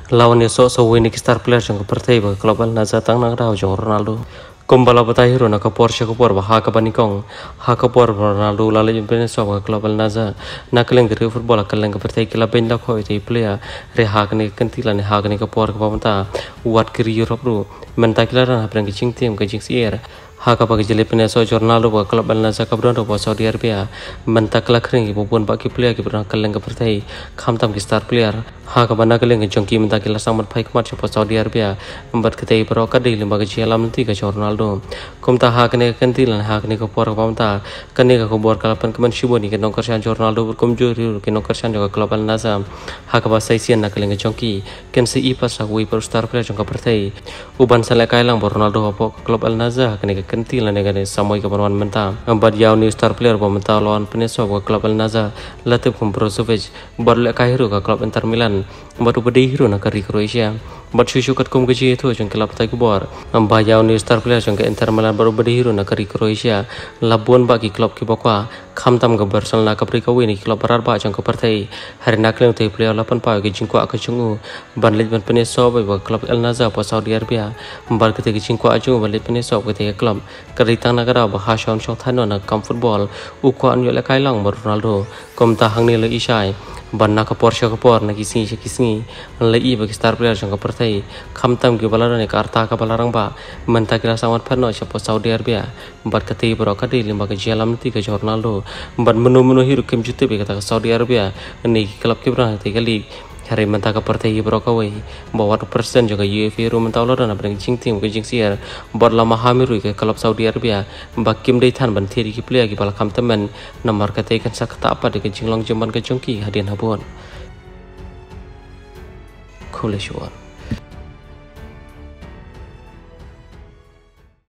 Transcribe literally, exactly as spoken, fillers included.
lawan so so winning star player jong pertai ba global na zatang nang rao jong Ronaldo kumbala batai hero na kapor sya kapor ba ha ka banikong ha kapor Ronaldo lale jong pene so ba global na za na keleng gere football keleng pertai kila ben la khoi te player re ha ka ne kentila ne ha ka ne kapor ka pamta wat kiri Europe ru menta kila ran aprang ki ching team ka jing sier ha ka bagi jele pene so Ronaldo ba global na za ka bron ro Saudi Arabia menta kala kring ki bopon ba ki player ki bron keleng ka pertai kham tam ki star player ha ka bana keleng jong ki menta kila sang mat phai kmat cha Saudi Arabia ambat kete pro ka dei lemba ka chialam ti ka Ronaldo kumta ha kene kenti lan ha kene ko por pamta kene ka ko bor kala pan kaman shiboni ke nokar shan Ronaldo kum jo ri ke nokar shan jo global nazam ha ka ba sai sian na keleng jong ki ken se i pas wi per star player jong ka pertai uban sala kai lang Ronaldo po global naza kene ka kenti lan ne samoi ka banwan menta ambat yaw ni star player bo menta lawan peneso ko global naza latip kum Brozovic bor le ka hero ka club Inter Milan ambat ubadi hero na kari Croatia bat shushu kat kum gaji itu jong kelap tai kubor amba yaw ni star player jong ke Inter Milan baru badi hero na kari Croatia labon bagi klub ki bokwa khamtam ga Barcelona ka pri ka wini klub barar ba jong ka partai hari na kleng te player lapan pa ge jingkwa ka chungu ban lej ban pene so ba klub El Naza pa Saudi Arabia bar ke te ge jingkwa aju ban lej pene so ke te klub kari tang na gara ba ha shon shong thano na kam football u ko an yo le kai lang Ronaldo kom ta hang ni le isai banna ka Porsche ka por na kisi se kisi le i ba star player jong ka pertai khamtam ge balar ne karta ka balarang ba menta kira samat phanno cha Saudi Arabia bat ka te bro ka de limba ka jalam ti ka Ronaldo bat menu menu hiru kem jute be ka Saudi Arabia ni klub ke bra te gali hari menta ka pertai bro ka wei bawa persen juga U E F A ru menta lo na breng jing tim ke jing siar bat lama hamiru ke klub Saudi Arabia ba kim dei than ban theri ki player ki bal khamtam men namar ka te kan sakta apa de ke jinglong jaman ka jongki hadin habon Kulishwan.